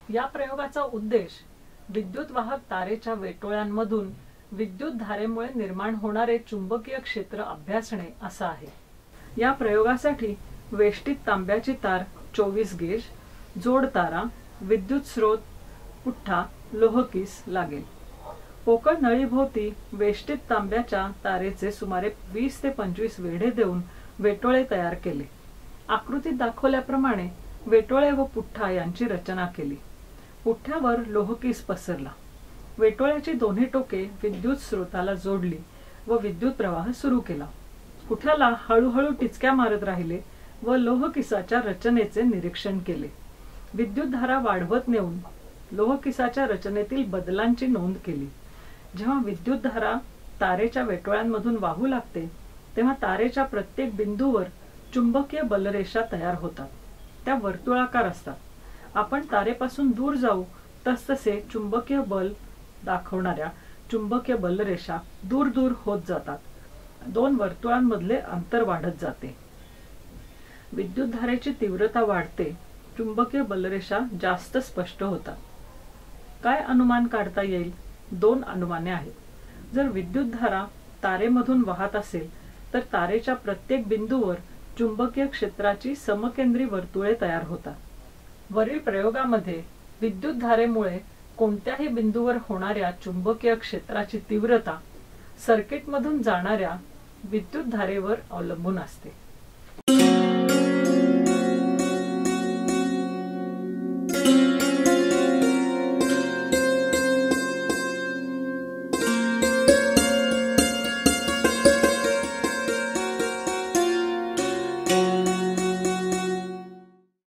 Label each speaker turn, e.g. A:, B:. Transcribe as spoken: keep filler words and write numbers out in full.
A: या प्रयोगाचा उद्देश विद्युत वाहक तारेच्या वेटोळ्यांमधून विद्युत धारेमुळे निर्माण होणारे चुंबकीय क्षेत्र अभ्यासणे असा आहे। या प्रयोगासाठी वेष्टित तांब्याची तार चोवीस गेज, जोड तारा, विद्युत स्रोत, पुठ्ठा, लोहकीस लागेल। पोकळ नळीभोवती वेष्टित तांब्याच्या तारेचे सुमारे वीस ते पंचवीस वेढे देऊन वेटोळे तयार केले। आकृतीत दाखवल्याप्रमाणे वेटोळे व पुठ्ठा यांची रचना केली। पुठ्ठ्यावर लोहकीस पसरला। वेटोळ्याची दोन्ही टोके विद्युत स्रोताला जोडली व विद्युत प्रवाह सुरू केला। पुठ्ठ्याला हळूहळू टिचक्या मारत राहिले व लोहकिसाच्या रचनेचे निरीक्षण केले। विद्युत धारा वाढवत नेऊन लोहकिसाच्या रचनेतील बदलांची नोंद केली। जेव्हा विद्युत धारा तारेच्या वेटोळ्यांमधून वाहू लागते तेव्हा तारेच्या प्रत्येक बिंदूवर चुंबकीय बलरेषा तयार होतात। त्या वर्तुळाकार असतात। आपण तारेपासून दूर जाऊ तसतसे चुंबकीय बल दाखवणाऱ्या चुंबकीय बलरेषा दूर दूर होत जातात। दोन वर्तुळांमधले अंतर वाढत जाते। विद्युत धारेची तीव्रता वाढते, चुंबकीय बलरेषा जास्त स्पष्ट होतात। काय अनुमान काढता येईल? दोन अनुमाने आहेत। जर विद्युत धारा तारेमधून वाहत असेल तर तारेच्या प्रत्येक बिंदूवर चुंबकीय क्षेत्राची समकेंद्री वर्तुळे तयार होतात। वरील प्रयोगामध्ये विद्युत धारेमुळे कोणत्याही बिंदूवर होणाऱ्या चुंबकीय क्षेत्राची तीव्रता सर्किटमधून जाणाऱ्या विद्युत धारेवर अवलंबून असते।